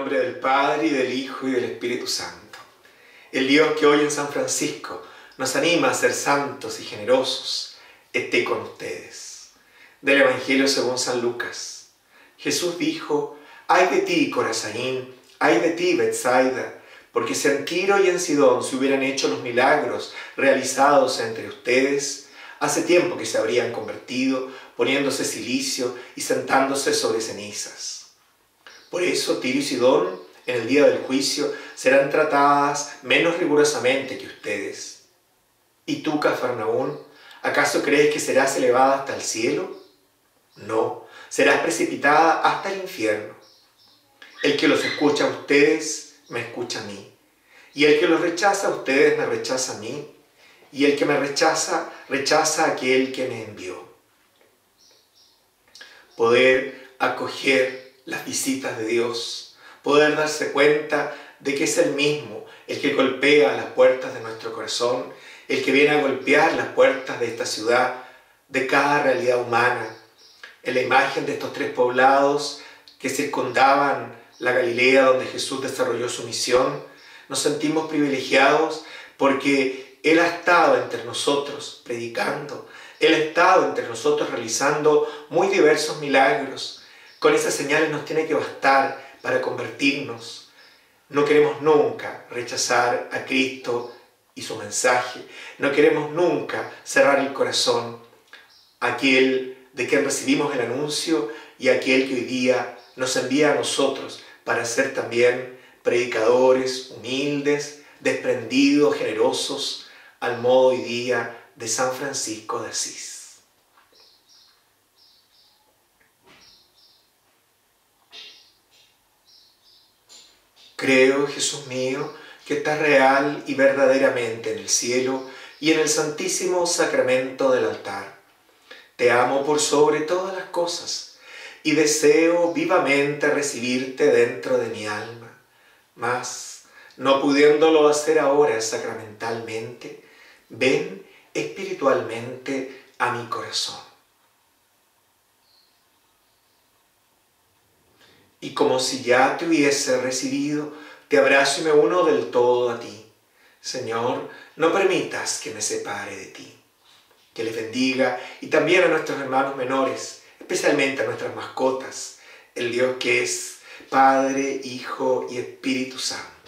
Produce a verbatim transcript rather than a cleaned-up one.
nombre del Padre, y del Hijo, y del Espíritu Santo. El Dios que hoy en San Francisco nos anima a ser santos y generosos, esté con ustedes. Del Evangelio según San Lucas. Jesús dijo: «Ay de ti, Corazaín, ay de ti, Betsaida, porque si en Tiro y en Sidón se hubieran hecho los milagros realizados entre ustedes, hace tiempo que se habrían convertido, poniéndose cilicio y sentándose sobre cenizas. Por eso Tiro y Sidón, en el día del juicio, serán tratadas menos rigurosamente que ustedes. ¿Y tú, Cafarnaún, acaso crees que serás elevada hasta el cielo? No, serás precipitada hasta el infierno. El que los escucha a ustedes, me escucha a mí. Y el que los rechaza a ustedes, me rechaza a mí. Y el que me rechaza, rechaza a aquel que me envió». Poder acoger las visitas de Dios, poder darse cuenta de que es Él mismo el que golpea las puertas de nuestro corazón, el que viene a golpear las puertas de esta ciudad, de cada realidad humana. En la imagen de estos tres poblados que circundaban la Galilea donde Jesús desarrolló su misión, nos sentimos privilegiados porque Él ha estado entre nosotros predicando, Él ha estado entre nosotros realizando muy diversos milagros. Con esas señales nos tiene que bastar para convertirnos. No queremos nunca rechazar a Cristo y su mensaje. No queremos nunca cerrar el corazón a aquel de quien recibimos el anuncio y a aquel que hoy día nos envía a nosotros para ser también predicadores humildes, desprendidos, generosos, al modo hoy día de San Francisco de Asís. Creo, Jesús mío, que estás real y verdaderamente en el cielo y en el santísimo sacramento del altar. Te amo por sobre todas las cosas y deseo vivamente recibirte dentro de mi alma. Mas, no pudiéndolo hacer ahora sacramentalmente, ven espiritualmente a mi corazón. Y como si ya te hubiese recibido, te abrazo y me uno del todo a ti. Señor, no permitas que me separe de ti. Que les bendiga y también a nuestros hermanos menores, especialmente a nuestras mascotas, el Dios que es Padre, Hijo y Espíritu Santo.